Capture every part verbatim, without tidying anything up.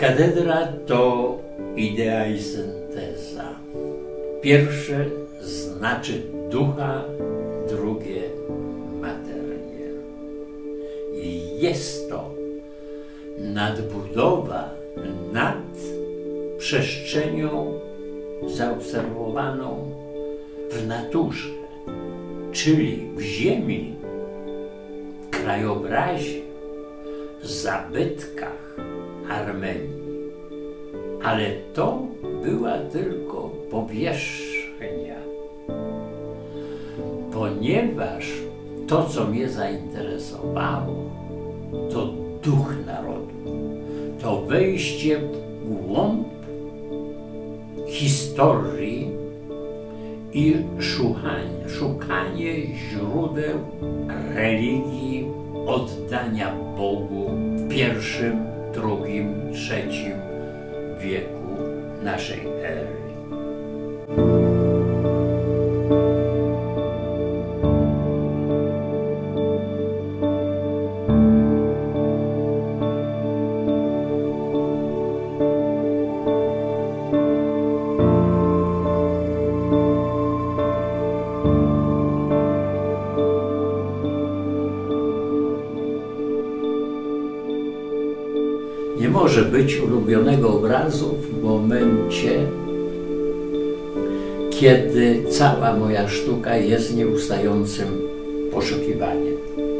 Katedra to idea i synteza. Pierwsze znaczy ducha, drugie materię. I jest to nadbudowa nad przestrzenią zaobserwowaną w naturze, czyli w ziemi, krajobrazie, zabytkach Armenii. Ale to była tylko powierzchnia, ponieważ to, co mnie zainteresowało, to duch narodu, to wejście w głąb historii i szukanie, szukanie źródeł religii, oddania Bogu w pierwszym, drugim, trzecim wieku naszej ery. Nie może być ulubionego obrazu w momencie, kiedy cała moja sztuka jest nieustającym poszukiwaniem.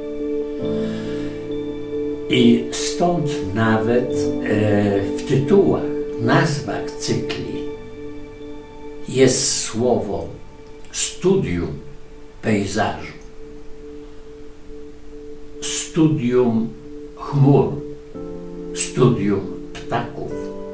I stąd nawet e, w tytułach, nazwach cykli jest słowo studium pejzażu, studium chmur, studium ptaków,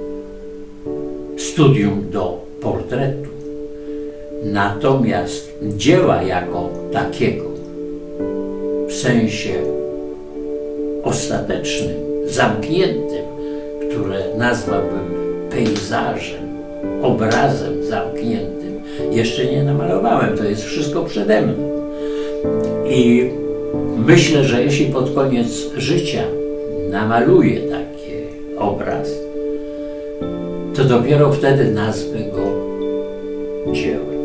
studium do portretu. Natomiast dzieła jako takiego, w sensie ostatecznym, zamkniętym, które nazwałbym pejzażem, obrazem zamkniętym, jeszcze nie namalowałem, to jest wszystko przede mną. I myślę, że jeśli pod koniec życia namaluję taki obraz, to dopiero wtedy nazwę go dziełem.